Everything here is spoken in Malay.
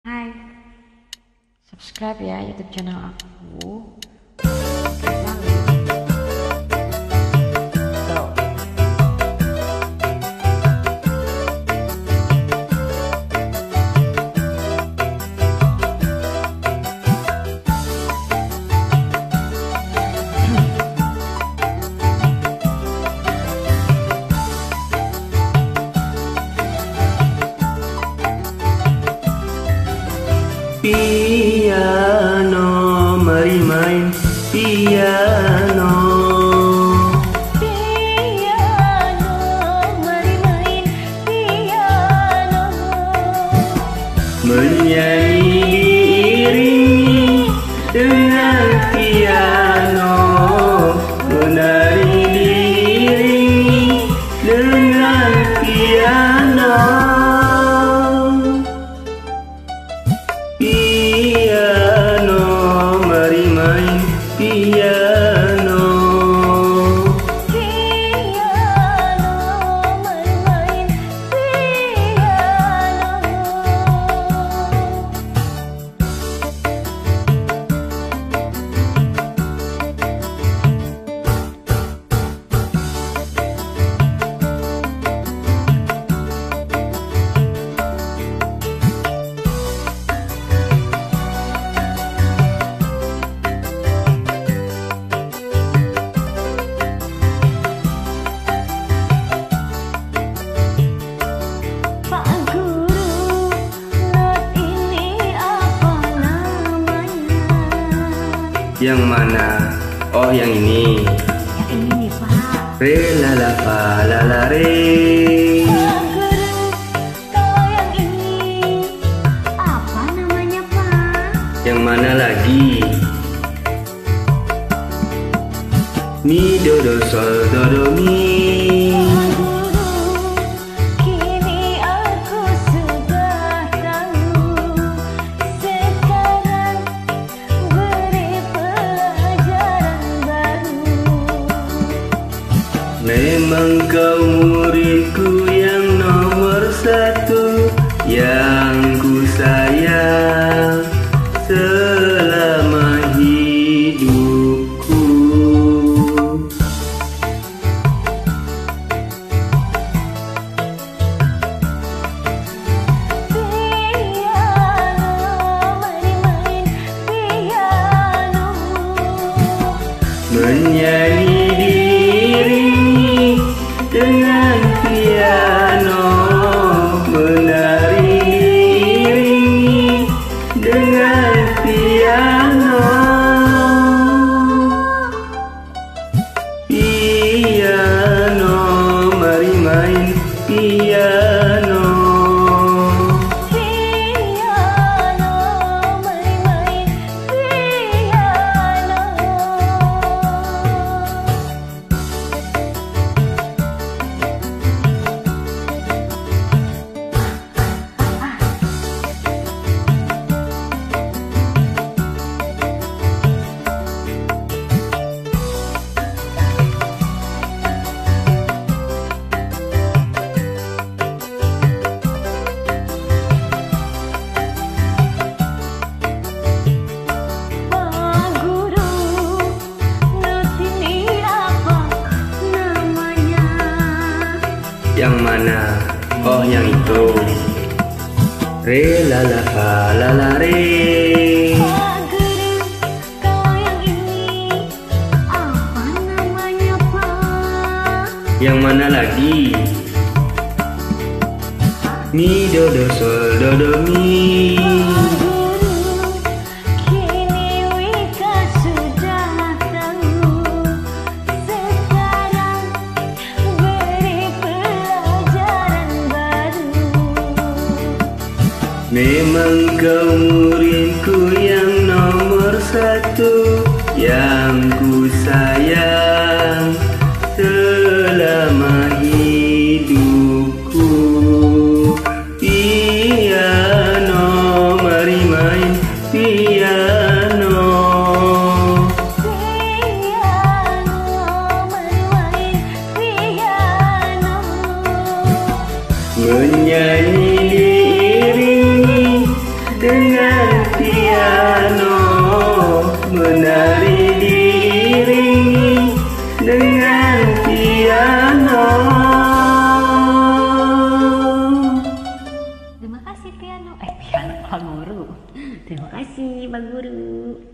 Hai, subscribe ya YouTube channel aku. Piano, mari main piano. Piano, mari main piano. Menyanyi diiringi dengan piano, menari diiringi dengan piano. Piano, mari main piano. Piano, mari main piano. Pak Guru, not ini apa namanya? Yang mana? Oh, yang ini. Yang ini nih Pak. Re la la fa la la re. Pak Guru, kalau yang ini apa namanya Pak? Yang mana lagi? Mi do do sol do do mi. Kini aku sudah tahu. Sekarang beri pelajaran baru. Memang kau muridku yang nomor satu, yang ku sayang selama hidupku. Piano, mari main piano. Menyanyi diiringi dengan piano, menari diiringi dengan piano. Piano, mari main piano. Piano, mari main piano. Pak Guru, not ini apa namanya? Yang mana? Oh, yang itu. Re la la fa la la re. Pak Guru, kalau yang ini apa namanya Pak? Yang mana lagi? Mi do do sol do do mi. Guru, kini Wika sudah tahu. Sekarang beri pelajaran baru. Memang kau muridku yang nomor satu, yang ku sayang selama hidupku. Piano, mari main piano. Piano, mari main piano. Menyanyi diiringi dengan dengan piano, menari diiringi dengan piano. Terima kasih piano. Piano Pak Guru. Terima kasih Pak Guru.